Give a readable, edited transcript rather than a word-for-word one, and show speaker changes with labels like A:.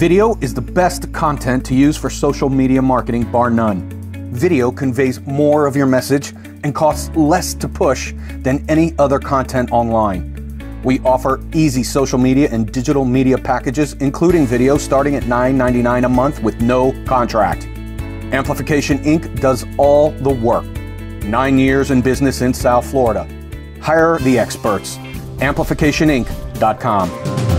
A: Video is the best content to use for social media marketing, bar none. Video conveys more of your message and costs less to push than any other content online. We offer easy social media and digital media packages, including video, starting at $9.99 a month with no contract. Amplification Inc. does all the work. 9 years in business in South Florida. Hire the experts. Amplificationinc.com.